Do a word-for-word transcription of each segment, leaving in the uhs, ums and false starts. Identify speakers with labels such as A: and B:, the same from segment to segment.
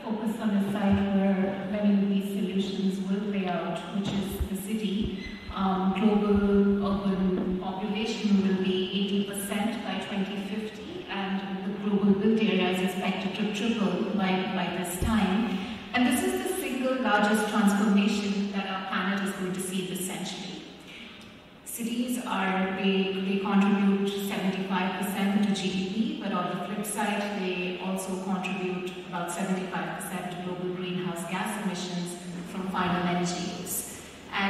A: focus on a site where many of these solutions will play out, which is the city. Um, global urban population will be eighty percent by twenty fifty, and the global built area is expected to triple by, by this time. And this is the single largest transformation that our planet is going to see this century. Cities are, they, they contribute seventy-five percent to G D P, but on the flip side, they also contribute about seventy-five percent to global greenhouse gas emissions from final energy use.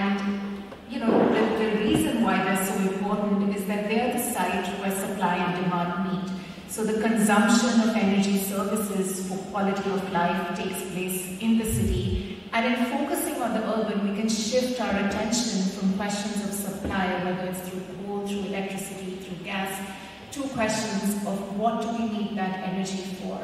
A: And you know, the, the reason why they're so important is that they're the site where supply and demand meet. So the consumption of energy services for quality of life takes place in the city. And in focusing on the urban, we can shift our attention from questions of supply, whether it's through coal, through electricity, through gas, to questions of what do we need that energy for.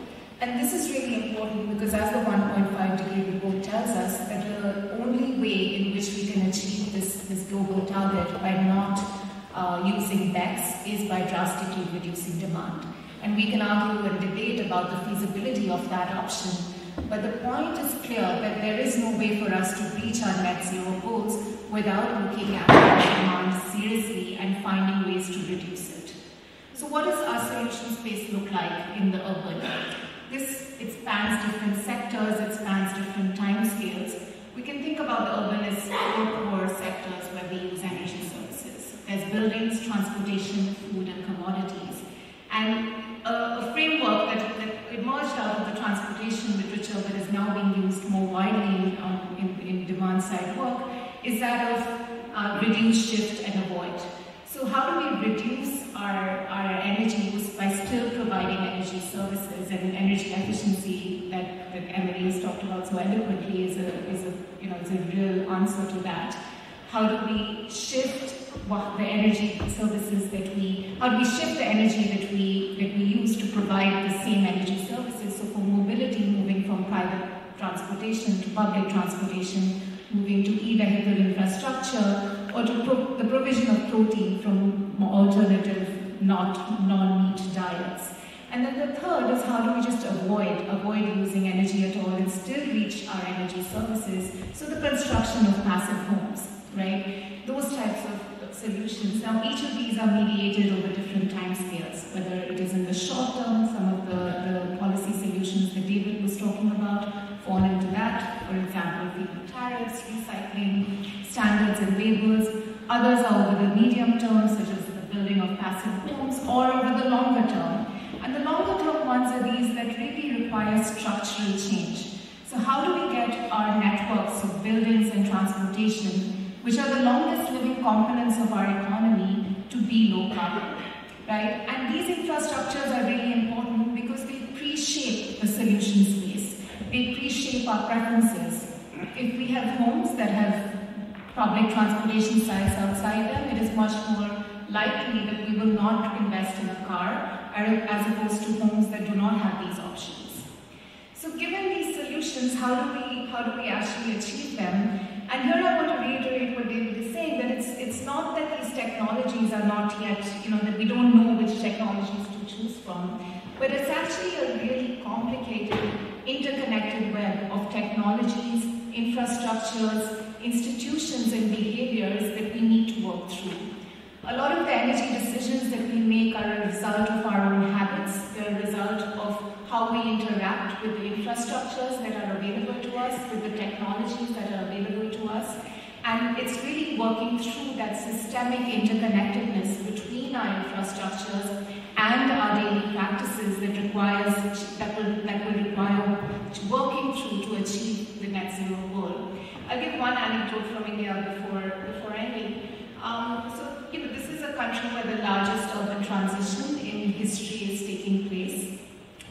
A: And this is really important because as the one point five degree report tells us, that the only way in which we can achieve this, this global target by not uh, using B E C S is by drastically reducing demand. And we can argue and debate about the feasibility of that option, but the point is clear that there is no way for us to reach our net zero goals without looking at demand seriously and finding ways to reduce it. So what does our solution space look like in the urban? This, it spans different sectors, it spans different time scales. We can think about the urban as four core sectors where we use energy services. There's buildings, transportation, food, and commodities. And a, a framework that, that emerged out of the transportation literature but is now being used more widely in, um, in, in demand-side work is that of uh, reduce, shift, and avoid. So how do we reduce our, our energy use by still providing energy services, and energy efficiency that, that Emily has talked about so eloquently is a, is a, you know, is a real answer to that. How do we shift what the energy services that we, how do we shift the energy that we, that we use to provide the same energy services? So for mobility, moving from private transportation to public transportation, moving to e-vehicle infrastructure, or to pro the provision of protein from more alternative, not non-meat diets. And then the third is how do we just avoid, avoid using energy at all and still reach our energy services? So the construction of passive homes, right? Those types of solutions. Now each of these are mediated over different time scales, whether it is in the short term, some of the, the policy solutions that David was talking about fall into that. For example, feed-in tariffs, recycling, standards and labels. Others are over the medium term, such as the building of passive homes, or over the longer term. And the longer term ones are these that really require structural change. So how do we get our networks of buildings and transportation, which are the longest living components of our economy, to be low carbon, right? And these infrastructures are really important because they pre-shape the solution space. They pre-shape our preferences. If we have homes that have public transportation sites outside them, it is much more likely that we will not invest in a car as opposed to homes that do not have these options. So given these solutions, how do we, how do we actually achieve them? And here I want to reiterate what David is saying, that it's, it's not that these technologies are not yet, you know, that we don't know which technologies to choose from, but it's actually a really complicated, interconnected web of technologies, infrastructures, institutions and behaviors that we need to work through. A lot of the energy decisions that we make are a result of our own habits. They're a result of how we interact with the infrastructures that are available to us, with the technologies that are available to us. And it's really working through that systemic interconnectedness between our infrastructures and our daily practices that requires, that will, that will require working through to achieve the net zero goal. I'll give one anecdote from India before, before ending. Um, so, you know, this is a country where the largest urban transition in history is taking place.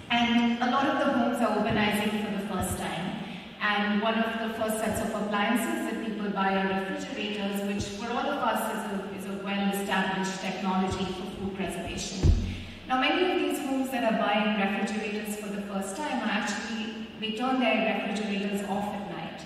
A: And a lot of the homes are urbanizing for the first time. And one of the first sets of appliances that people buy are refrigerators, which for all of us is a, is a well-established technology for food preservation. Now, many of these homes that are buying refrigerators for the first time are actually, they turn their refrigerators off at night.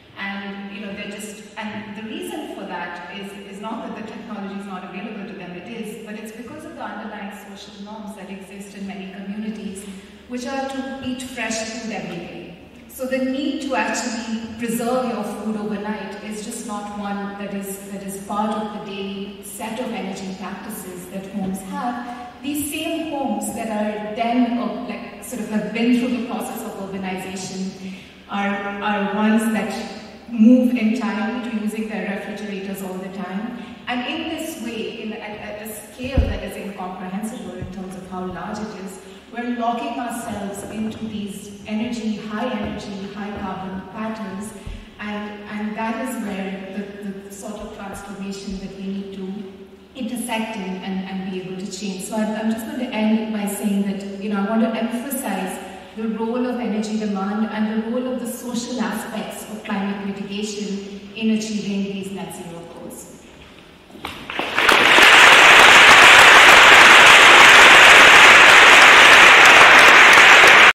A: And, you know, they're just, and the reason for that is, is not that the technology is not available to them, it is, but it's because of the underlying social norms that exist in many communities, which are to eat fresh food every day. so the need to actually preserve your food overnight is just not one that is, that is part of the daily set of energy practices that homes have. These same homes that are then, uh, like, sort of have been through the process of urbanization are, are ones that move entirely to using their refrigerators all the time. And in this way, in, at, at a scale that is incomprehensible in terms of how large it is, we're locking ourselves into these energy, high energy, high carbon patterns, and, and that is where the, the sort of transformation that we need to intersect in and, and be able to change. So I'm, I'm just going to end by saying that, you know, I want to emphasize the role of energy demand and the role of the social aspects of climate mitigation in achieving these net zero